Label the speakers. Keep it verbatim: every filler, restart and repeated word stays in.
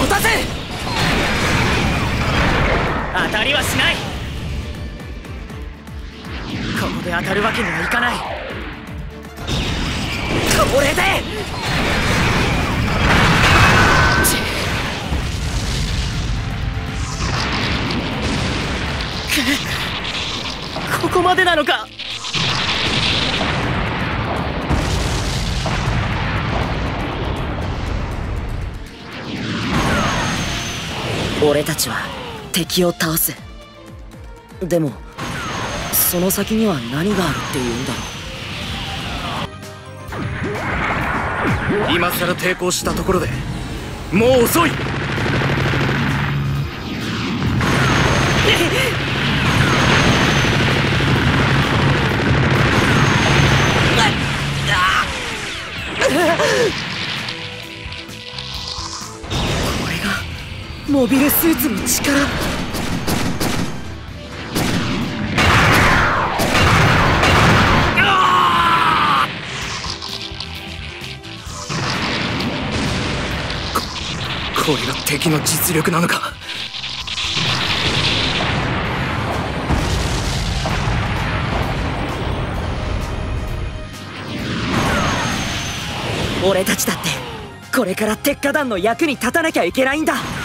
Speaker 1: 持たせ。当たりはしない。ここで当たるわけにはいかない。これでここまでなのか。俺たちは敵を倒す。でもその先には何があるっていうんだろう。今さら抵抗したところでもう遅い。これがモビルスーツの力。これが敵の実力なのか。俺たちだってこれから鉄火団の役に立たなきゃいけないんだ。